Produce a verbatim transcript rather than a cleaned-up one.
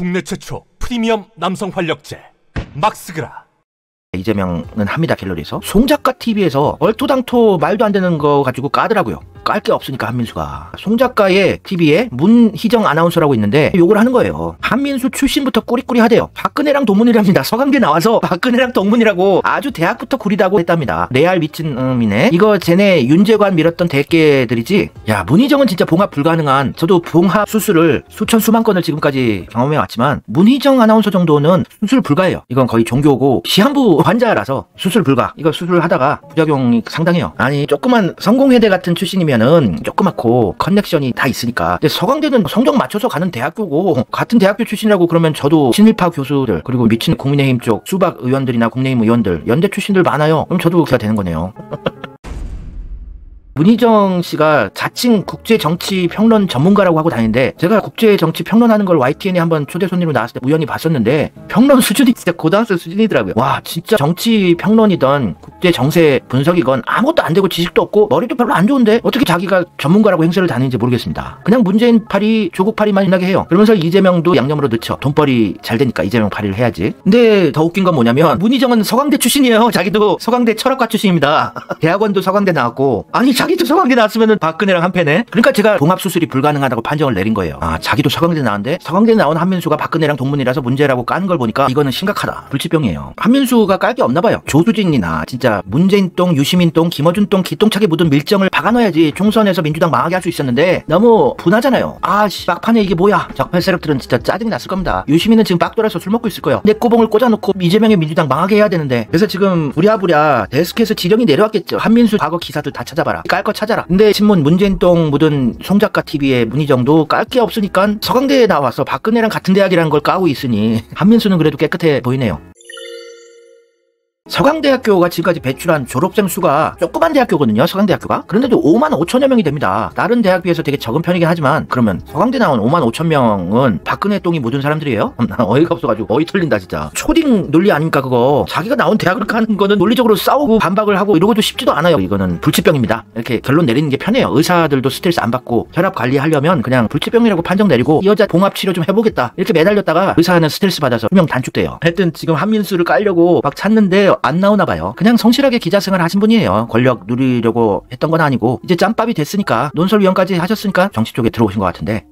국내 최초 프리미엄 남성 활력제 막스그라. 이재명은 합니다. 갤러리에서 송작가 티비에서 얼토당토 말도 안 되는 거 가지고 까더라고요. 깔 게 없으니까 한민수가. 송작가의 티비에 문희정 아나운서라고 있는데 욕을 하는 거예요. 한민수 출신부터 꾸리꾸리하대요. 박근혜랑 동문이랍니다. 서강대 나와서 박근혜랑 동문이라고 아주 대학부터 구리다고 했답니다. 레알 미친 음이네. 이거 쟤네 윤재관 밀었던 대깨들이지. 야, 문희정은 진짜 봉합 불가능한, 저도 봉합 수술을 수천 수만 건을 지금까지 경험해 왔지만 문희정 아나운서 정도는 수술 불가예요. 이건 거의 종교고 시한부 환자라서 수술 불가. 이거 수술하다가 부작용이 상당해요. 아니, 조그만 성공회대 같은 출신이면 는 조그맣고 커넥션이 다 있으니까. 근데 서강대는 성적 맞춰서 가는 대학교고, 같은 대학교 출신이라고 그러면 저도 친일파 교수들, 그리고 미친 국민의힘 쪽 수박 의원들이나 국민의힘 의원들, 연대 출신들 많아요. 그럼 저도 그가 되는 거네요. 문희정 씨가 자칭 국제정치평론 전문가라고 하고 다니는데, 제가 국제정치평론하는 걸 와이티엔에 한번 초대 손님으로 나왔을 때 우연히 봤었는데 평론 수준이 진짜 고등학생 수준이더라고요. 와, 진짜 정치평론이던 국제정세 분석이건 아무것도 안 되고 지식도 없고 머리도 별로 안 좋은데 어떻게 자기가 전문가라고 행세를 다니는지 모르겠습니다. 그냥 문재인 파리, 조국 파리만 신나게 해요. 그러면서 이재명도 양념으로 넣죠. 돈벌이 잘 되니까 이재명 파리를 해야지. 근데 더 웃긴 건 뭐냐면 문희정은 서강대 출신이에요. 자기도 서강대 철학과 출신입니다. 대학원도 서강대 나왔고. 아니, 자기도 서강대 나왔으면 박근혜랑 한패네. 그러니까 제가 봉합수술이 불가능하다고 판정을 내린 거예요. 아, 자기도 서강대 나왔는데 서강대 나온 한민수가 박근혜랑 동문이라서 문제라고 까는 걸 보니까 이거는 심각하다. 불치병이에요. 한민수가 깔 게 없나 봐요. 조수진이나 진짜 문재인똥, 유시민똥, 김어준똥, 기똥차게 묻은 밀정을 박아넣어야지 총선에서 민주당 망하게 할 수 있었는데 너무 분하잖아요. 아, 씨, 막판에 이게 뭐야. 적폐 세력들은 진짜 짜증이 났을 겁니다. 유시민은 지금 빡 돌아서 술 먹고 있을 거예요. 내 꼬봉을 꽂아놓고 이재명의 민주당 망하게 해야 되는데. 그래서 지금 부랴부랴 데스크에서 지령이 내려왔겠죠. 한민수 과거 기사들 다 찾아봐라. 깔 거 찾아라. 근데 신문 문재인똥 묻은 송작가 티비의 문희정도 깔 게 없으니까 서강대에 나와서 박근혜랑 같은 대학이라는 걸 까고 있으니 한민수는 그래도 깨끗해 보이네요. 서강대학교가 지금까지 배출한 졸업생 수가 조그만 대학교거든요. 서강대학교가. 그런데도 오만 오천여 명이 됩니다. 다른 대학 비해서 되게 적은 편이긴 하지만 그러면 서강대 나온 오만 오천 명은 박근혜 똥이 묻은 사람들이에요? 난 어이가 없어가지고 어이 털린다 진짜. 초딩 논리 아닙니까 그거. 자기가 나온 대학을 가는 거는 논리적으로 싸우고 반박을 하고 이러고도 쉽지도 않아요. 이거는 불치병입니다. 이렇게 결론 내리는 게 편해요. 의사들도 스트레스 안 받고 혈압 관리하려면 그냥 불치병이라고 판정 내리고 이 여자 봉합 치료 좀 해보겠다 이렇게 매달렸다가 의사는 스트레스 받아서 수명 단축돼요. 하여튼 지금 한민수를 깔려고 막 찾는데 안 나오나 봐요. 그냥 성실하게 기자생활 하신 분이에요. 권력 누리려고 했던 건 아니고 이제 짬밥이 됐으니까 논설위원까지 하셨으니까 정치 쪽에 들어오신 것 같은데